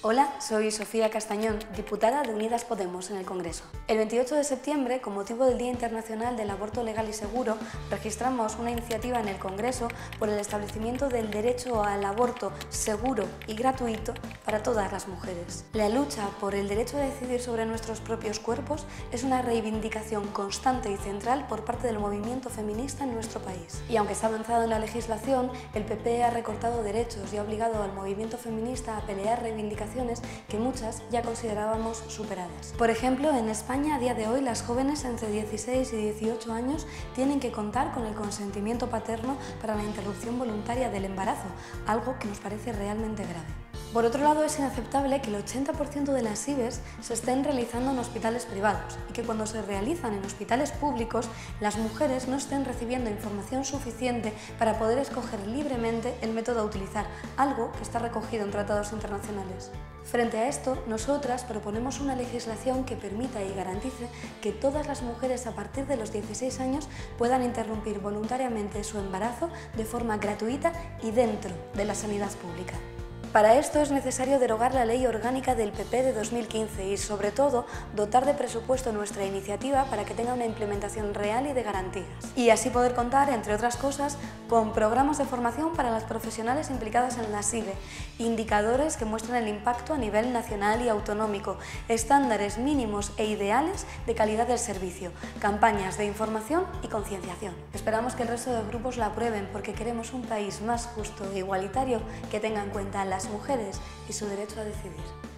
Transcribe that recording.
Hola, soy Sofía Castañón, diputada de Unidas Podemos en el Congreso. El 28 de septiembre, con motivo del Día Internacional del Aborto Legal y Seguro, registramos una iniciativa en el Congreso por el establecimiento del derecho al aborto seguro y gratuito para todas las mujeres. La lucha por el derecho a decidir sobre nuestros propios cuerpos es una reivindicación constante y central por parte del movimiento feminista en nuestro país. Y aunque se ha avanzado en la legislación, el PP ha recortado derechos y ha obligado al movimiento feminista a pelear reivindicaciones que muchas ya considerábamos superadas. Por ejemplo, en España a día de hoy las jóvenes entre 16 y 18 años tienen que contar con el consentimiento paterno para la interrupción voluntaria del embarazo, algo que nos parece realmente grave. Por otro lado, es inaceptable que el 80% de las IVEs se estén realizando en hospitales privados y que cuando se realizan en hospitales públicos, las mujeres no estén recibiendo información suficiente para poder escoger libremente el método a utilizar, algo que está recogido en tratados internacionales. Frente a esto, nosotras proponemos una legislación que permita y garantice que todas las mujeres a partir de los 16 años puedan interrumpir voluntariamente su embarazo de forma gratuita y dentro de la sanidad pública. Para esto es necesario derogar la Ley Orgánica del PP de 2015 y, sobre todo, dotar de presupuesto nuestra iniciativa para que tenga una implementación real y de garantías. Y así poder contar, entre otras cosas, con programas de formación para las profesionales implicadas en la IVE, indicadores que muestran el impacto a nivel nacional y autonómico, estándares mínimos e ideales de calidad del servicio, campañas de información y concienciación. Esperamos que el resto de grupos la aprueben porque queremos un país más justo e igualitario que tenga en cuenta las mujeres y su derecho a decidir.